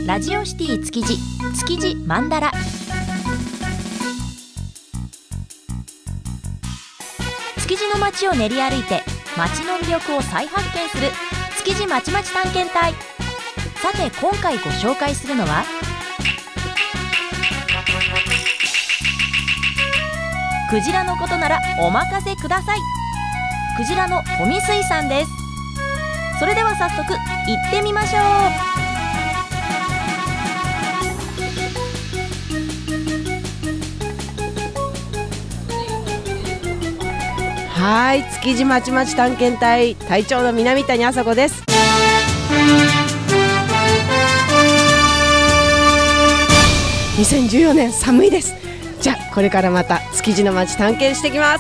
ラジオシティ築地マンダラ。築地の街を練り歩いて街の魅力を再発見する築地まちまち探検隊。さて今回ご紹介するのはクジラのことならお任せください。クジラの富水さんです。それでは早速行ってみましょう。 はい、築地まちまち探検隊隊長の南谷麻子です。2014年寒いです。じゃあこれからまた築地の街探検してきます。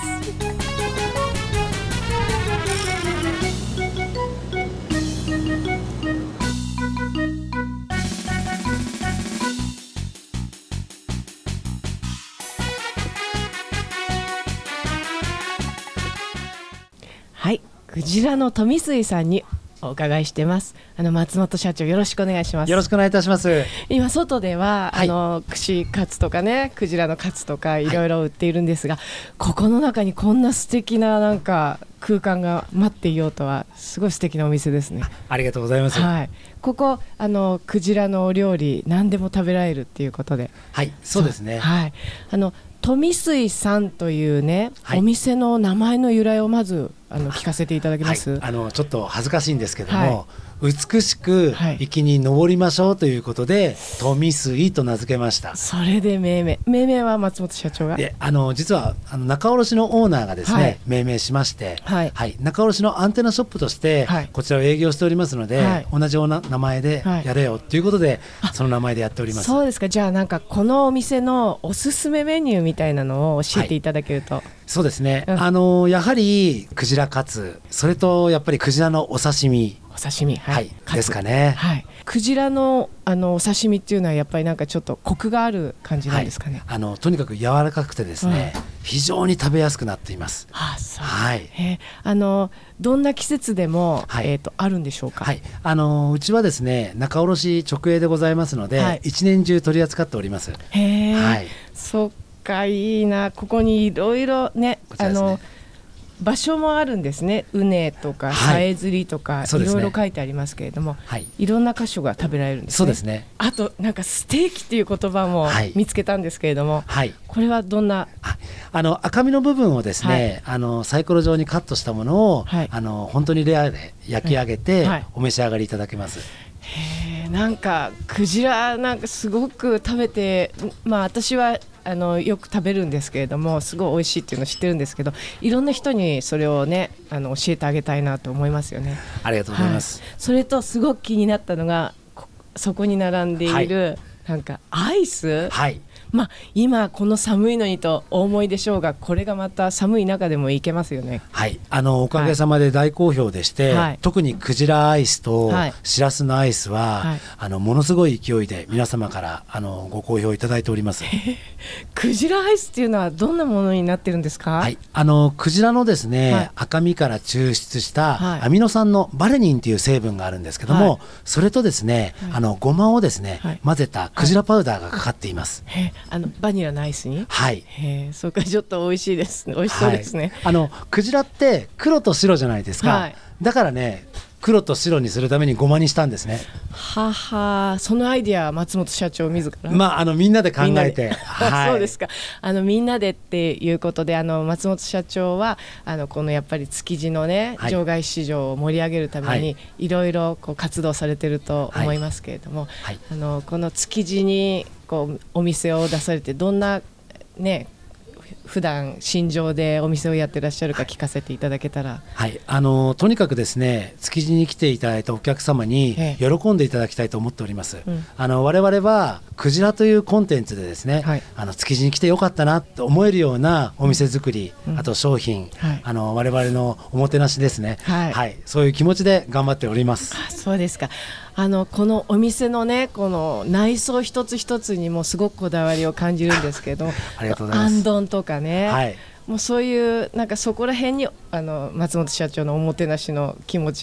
はい、クジラの富水さんにお伺いしてます。松本社長、よろしくお願いします。 よろしくお願いいたします。 今外では、 はい、 串カツとかね、クジラのカツとかいろいろ売っているんですが、はい、ここの中にこんな素敵ななんか空間が待っていようとは、すごい素敵なお店ですね。 ありがとうございます。 はい、ここクジラのお料理何でも食べられるっていうことで。 はい、そうですね。 はい、富水さんというね、 はい、 お店の名前の由来をまず聞かせていただけます？ はい、ちょっと恥ずかしいんですけども、はい、美しく粋に登りましょうということで、富水と名付けました。 それで命名は松本社長がで、実は仲卸のオーナーがですね、はい、命名しまして、はいはい、仲卸のアンテナショップとして、はい、こちらを営業しておりますので、はい、同じ名前でやれよということで、はい、その名前でやっております。 そうですか。じゃあなんかこのお店のおすすめメニューみたいなのを教えていただけると。はい、 そうですね、やはりクジラカツ、それとやっぱりクジラのお刺身、 はいはい、ですかね。 はい、クジラのお刺身っていうのはやっぱりなんかちょっとコクがある感じなんですかね。 はい、とにかく柔らかくてですね、非常に食べやすくなっています。 そう、 はい、 どんな季節でも、 はい、 あるんでしょうか。 はい、うちはですね、仲卸直営でございますので、はい、一年中取り扱っております。 へー、はい、そっか、いいな。ここにいろいろね、場所もあるんですね。うねとかさえずりとか、いろいろ書いてありますけれども、はい、いろんな箇所が食べられるんですね。 そうですね。 あとなんかステーキっていう言葉も見つけたんですけれども、はい、これはどんな？ 赤身の部分をですね、はい、サイコロ状にカットしたものを、はい、本当にレアで焼き上げて、はい、お召し上がりいただけます。 なんかクジラなんかすごく食べて、私はよく食べるんですけれども、すごい美味しいっていうのを知ってるんですけど、いろんな人にそれをね教えてあげたいなと思いますよね。 ありがとうございます。 はい、それとすごく気になったのがそこに並んでいる、はい、なんかアイス、はい、今この寒いのにとお思いでしょうが、これがまた寒い中でもいけますよね。 はい、おかげさまで大好評でして、はい、特にクジラアイスとしらすのアイスは、はい、ものすごい勢いで皆様からご好評いただいております。 クジラアイスっていうのはどんなものになってるんですか？ はい、クジラのですね、はい、赤身から抽出したアミノ酸のバレニンという成分があるんですけども、はい、それとですね、ごまをですね、はい、混ぜたクジラパウダーがかかっています。 バニラのアイスに。はい、それからちょっと美味しいです。美味しそうですね。 はい、クジラって黒と白じゃないですか。はい、だからね、黒と白にするためにごまにしたんですね。 はは、そのアイディアは松本社長自ら。 みんなで考えて。 はい、そうですか。みんなでっていうことで、松本社長はこのやっぱり築地のね、はい、場外市場を盛り上げるために、はい、いろいろ活動されてると思いますけれども、はい、この築地にお店を出されて、どんなね普段心情でお店をやってらっしゃるか聞かせていただけたら。 はい、とにかくですね、築地に来ていただいたお客様に喜んでいただきたいと思っております。我々はクジラというコンテンツでですね、はい、築地に来てよかったなと思えるようなお店作り、あと商品、はい、我々のおもてなしですね、はいはい、そういう気持ちで頑張っております。 そうですか。このお店のね、この内装一つ一つにもすごくこだわりを感じるんですけど、 ありがとうございます。 あんどんとかね、はい、もうそういうなんかそこら辺に松本社長のおもてなしの気持ちが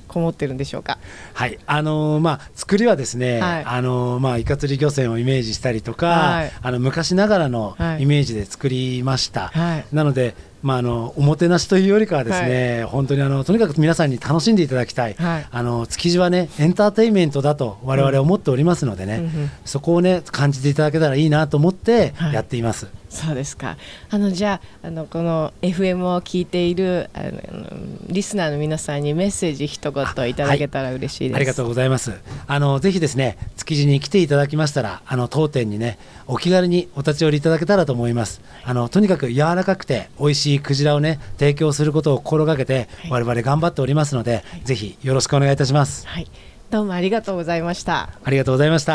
こもってるんでしょうか。 はい、作りはですね、イカ釣り漁船をイメージしたりとか、昔ながらのイメージで作りました。なのでおもてなしというよりかはですね、本当にとにかく皆さんに楽しんでいただきたい、築地はねエンターテインメントだと我々思っておりますのでね、そこをね感じていただけたらいいなと思ってやっています。 そうですか。じゃあこの FM を聞いているリスナーの皆さんにメッセージ一言いただけたら嬉しいです。 ありがとうございます。ぜひですね築地に来ていただきましたら当店にねお気軽にお立ち寄りいただけたらと思います。とにかく柔らかくて美味しいクジラをね提供することを心がけて我々頑張っておりますので、ぜひよろしくお願いいたします。 はい、どうもありがとうございました。 ありがとうございました。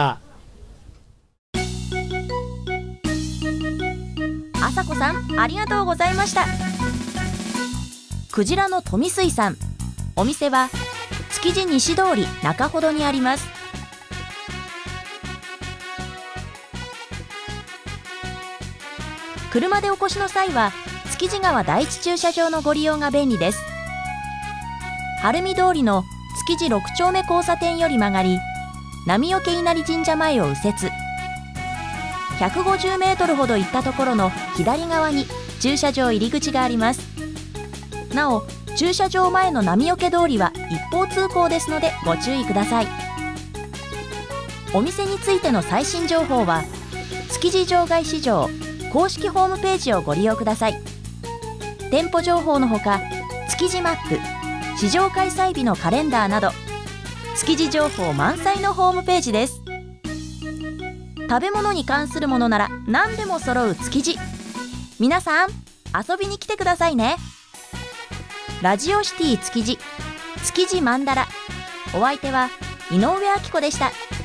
あさこさん、ありがとうございました。クジラの富水産、お店は築地西通り中ほどにあります。車でお越しの際は築地川第一駐車場のご利用が便利です。晴海通りの築地6丁目交差点より曲がり、波除稲荷神社前を右折、150メートルほど行ったところの左側に駐車場入り口があります。なお、駐車場前の波除通りは一方通行ですのでご注意ください。お店についての最新情報は築地場外市場公式ホームページをご利用ください。店舗情報のほか築地マップ、市場開催日のカレンダーなど築地情報満載のホームページです。食べ物に関するものなら何でも揃う築地。皆さん遊びに来てくださいね。ラジオシティ築地、築地マンダラ。お相手は井上明子でした。